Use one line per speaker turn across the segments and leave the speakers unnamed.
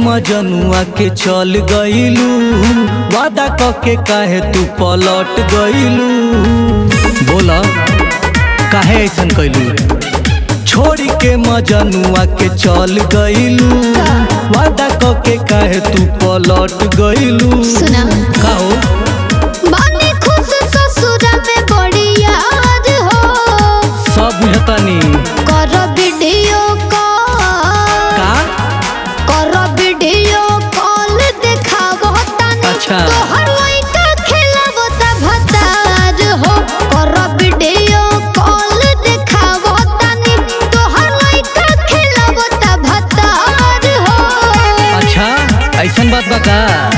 मजनुआ के चल गईलू, वादा कके काहे तू पलट गईलू। बोला काहे ऐसन कैलू? छोड़ी के मजनुआ के चल गईलू, वादा कके काहे तू पलट गईलू।
सुना
काहो
बानी खुश ससुर में बड़ी याद हो,
सब बुझतानी।
कर वीडियो कॉल,
का
कर वीडियो कॉल देखावो तनी।
अच्छा।
तोहर लइका खेलावो त भतार हो, कर वीडियो कॉल देखावो तनी। तोहर लइका खेलावो त भतार हो।
अच्छा ऐसन बात बा का?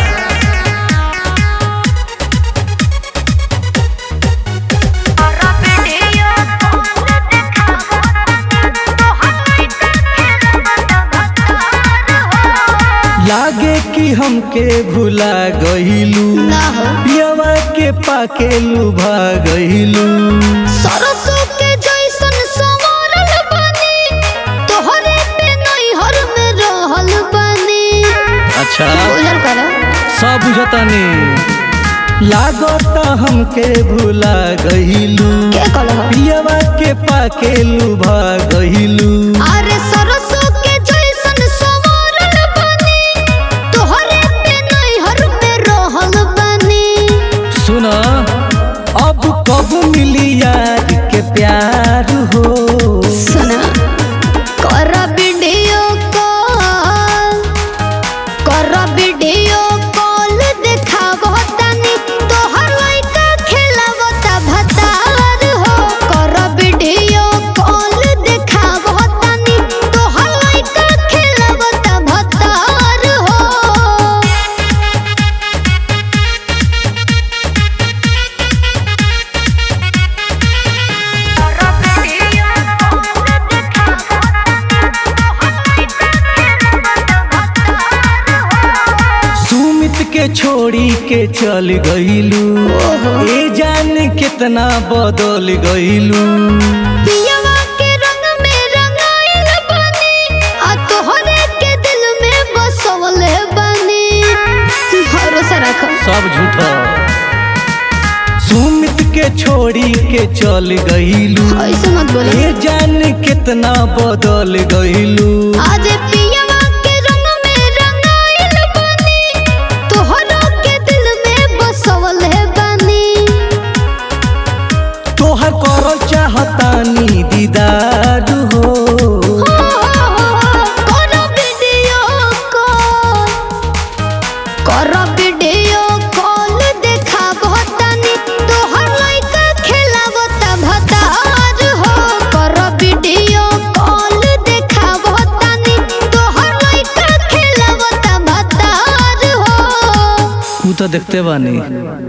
लागे कि हमके भुला गईलू,
ना हो
पियवा के पाके लुभा गईलू।
सरसों के जैसन संवरल बनी, तोहरे पे नैहर में रहल बनी।
अच्छा
बुझल करा
सब बुझतानी। लागता हमके भुला गईलू,
के कहल
पियवा के पाके लुभा गईलू।
अरे सरसों के जैसन संवरल बनी, तोहरे पे नैहर में रहल बनी।
सुना अब कब मिली यार के प्यार हो।
सुना कर वीडियो कॉल, कर वीडियो कॉल देखावो तनी। तोहर लइका खेलावो त भतार हो, कर वीडियो कॉल देखावो तनी। तोहर लइका खेलावो त भतार हो।
सुमित के छोड़ी के चल गईलू, ए जान कितना बदल गईलू।
पियवा के रंग में रंगाइल बनी, आ तोहरे के दिल में बसवले बनी। भरोसा रखो
सब झूठा। सुमित के छोड़ी के चल गईलू,
ऐसे मत बोलो।
ए जान कितना बदल गईलू।
आज पियवा के रंग में रंगाइल बनी, तोहरा के दिल में बसवले बनी।
तोहर करो चाहतानी दीदार हो।
कर वीडियो कॉल, कर वीडियो कॉल देखावो तनी। तोहर लइका खेलावो त भतार हो, कर वीडियो कॉल देखावो तनी। तोहर लइका खेलावो त भतार हो।
तू तो देखते बानी।